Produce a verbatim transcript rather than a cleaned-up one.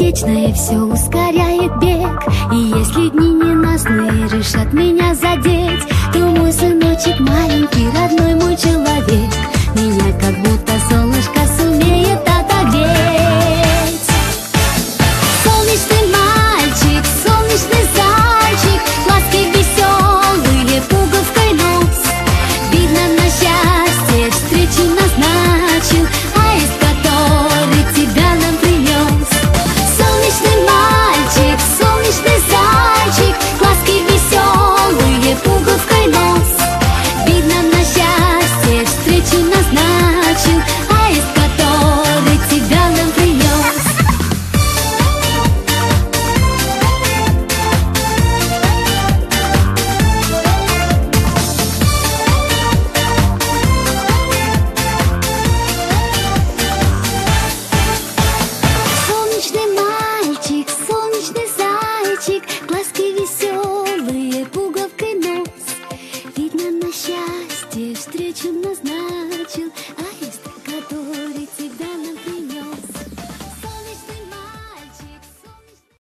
сердечное все ускоряет бег. И если дни ненастные решат меня задеть, то мой сыночек маленький, родной мой человек, меня как будто солнышко сумеет отогреть. Солнечный мальчик, солнечный зайчик, ласки веселые, пуговкой нос. Видно, на счастье встречу назначил аист, который тебя нам принес. Солнечный мальчик, солнечный зайчик, ласки веселые, пуговкой нос. Видно, на счастье встречу назначил аист, который тебя нам принес. Солнечный мальчик, солнечный зайчик, глазки веселые, пуговкой нос. Видно, на счастье встречу назначил